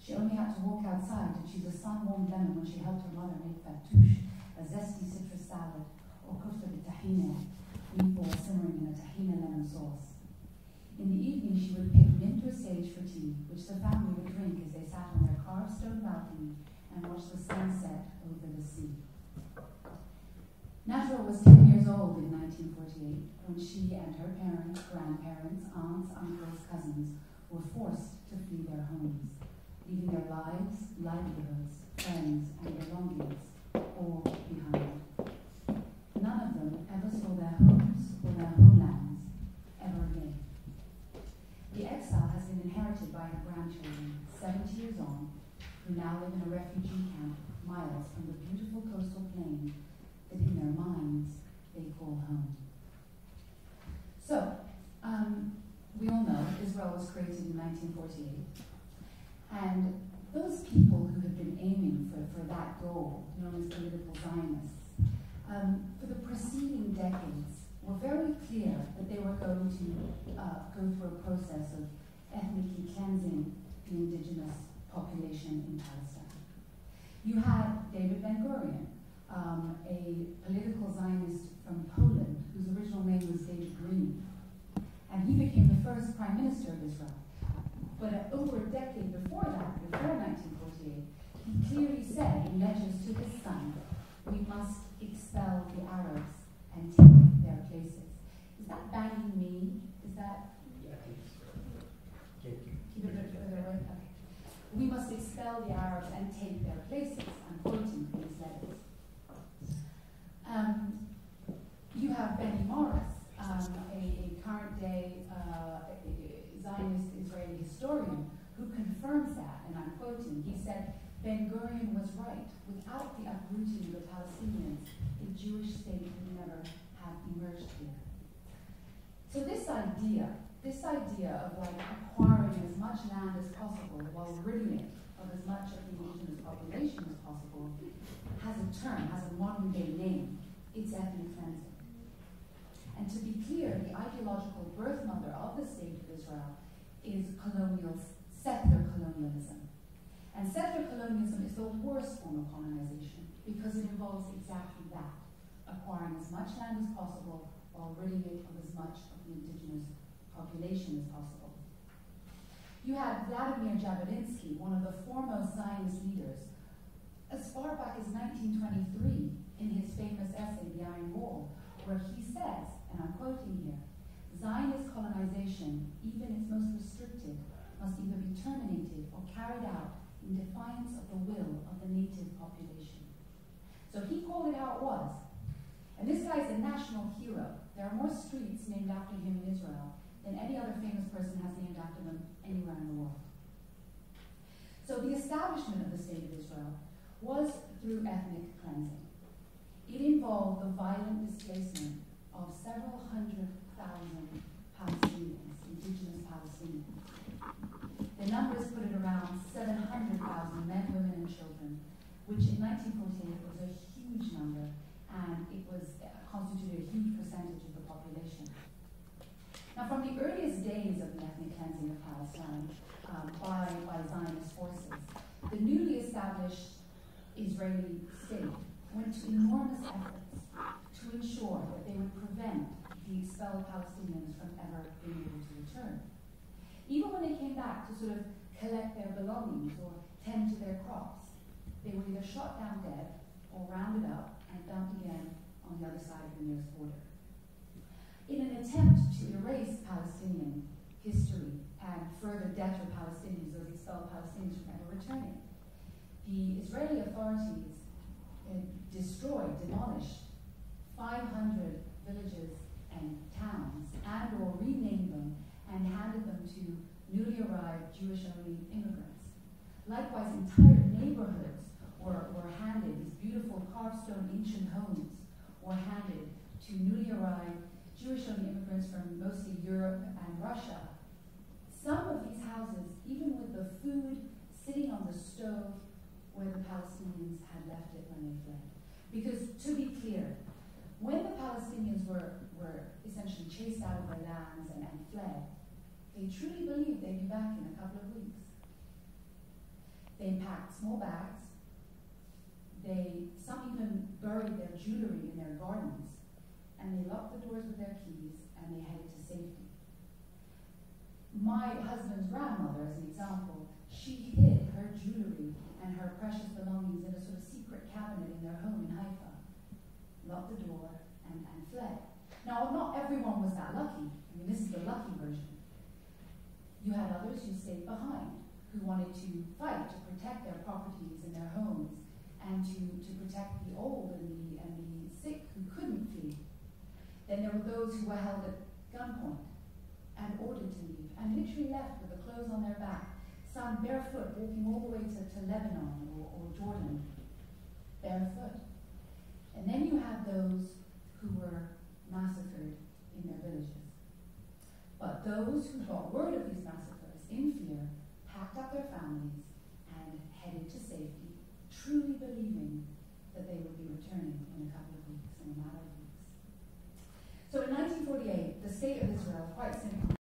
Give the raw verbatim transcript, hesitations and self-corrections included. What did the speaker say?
She only had to walk outside to choose a sun-warmed lemon when she helped her mother make fattoush, a zesty citrus salad, or kufta b'tahina, meatballs simmering in a tahina lemon sauce. In the evening, she would pick mint or sage for tea, which the family would drink as they sat on their carved stone balcony and watched the sunset over the sea. Najwa was ten years old in nineteen forty-eight when she and her parents, grandparents, aunts, uncles, cousins were forced to flee their homes, leaving their lives, livelihoods, friends, and belongings all behind. None of them ever saw their homes or their homelands ever again. The exile has been inherited by her grandchildren, seventy years on, who now live in a refugee camp miles from the beautiful coastal plain that in their minds they call home. So, um, we all know Israel was created in nineteen forty-eight, and those people who had been aiming for, for that goal, known as political Zionists, um, for the preceding decades were very clear that they were going to uh, go through a process of ethnically cleansing the indigenous population in Palestine. You had David Ben-Gurion, um, a political Zionist from Poland, whose original name was David Green, and he became the first prime minister of Israel. But uh, over a decade before that, before nineteen forty-eight, he clearly said in letters to his son, we must expel the Arabs and take their places. Is that banging me? Is that... Yeah, please. Keep it a bit further away? Okay. We must expel the Arabs and take their places. I'm quoting from his letters. Um, you have Benny Morris, um, a, a current day uh, Zionist Israeli historian, who confirms that, and I'm quoting. He said, Ben-Gurion was right. Without the uprooting of the Palestinians, a Jewish state would never have emerged here. So this idea, this idea of like acquiring as much land as possible while ridding it of as much of the indigenous population as possible, has a term, has a modern day name. It's ethnic cleansing. And to be clear, the ideological birth mother of the state of Israel is colonial, settler colonialism. And settler colonialism is the worst form of colonization because it involves exactly that, acquiring as much land as possible while ridding it of as much of the indigenous population as possible. You had Vladimir Jabotinsky, one of the foremost Zionist leaders, as far back as nineteen twenty-three, in his famous essay, The Iron Wall, where he says, and I'm quoting here, Zionist colonization, even its most restricted, must either be terminated or carried out in defiance of the will of the native population. So he called it how it was. And this guy is a national hero. There are more streets named after him in Israel than any other famous person has named after them anywhere in the world. So the establishment of the state of Israel was through ethnic cleansing. It involved the violent displacement of several hundred thousand Palestinians, indigenous Palestinians. The numbers put it around seven hundred thousand men, women, and children, which in nineteen forty-eight was a huge number, and it was uh, constituted a huge percentage of the population. Now, from the earliest days of the ethnic cleansing of Palestine um, by, by Zionist forces, the newly established Israeli state went to enormous efforts to ensure that they would prevent the expelled Palestinians from ever being able to return. Even when they came back to sort of collect their belongings or tend to their crops, they were either shot down dead or rounded up and dumped again on the other side of the nearest border. In an attempt to erase Palestinian history and further deter Palestinians, those expelled Palestinians from ever returning, the Israeli authorities uh, destroyed, demolished five hundred villages and towns, and or renamed them and handed them to newly arrived Jewish-only immigrants. Likewise, entire neighborhoods were, were handed, these beautiful carved stone ancient homes were handed to newly arrived Jewish-only immigrants from mostly Europe and Russia. Some of these houses, even with the food sitting on the stove where the Palestinians had left it when they fled. Because to be clear, when the Palestinians were, were essentially chased out of their lands and, and fled, they truly believed they'd be back in a couple of weeks. They packed small bags. They, some even buried their jewelry in their gardens, and they locked the doors with their keys, and they headed to safety. My husband's grandmother, as an example, she hid her jewelry and her precious belongings in a sort of secret cabinet in their home in Haifa, locked the door, and, and fled. Now, not everyone was that lucky. I mean, this is the lucky version. You had others who stayed behind, who wanted to fight to protect their properties and their homes, and to, to protect the old and the, and the sick who couldn't flee. Then there were those who were held at gunpoint and ordered to leave, and literally left with the clothes on their back, some barefoot, walking all the way to, to Lebanon or, or Jordan, barefoot. And then you have those who were massacred in their villages. But those who got word of these massacres in fear packed up their families and headed to safety, truly believing that they would be returning in a couple of weeks, in a matter of weeks.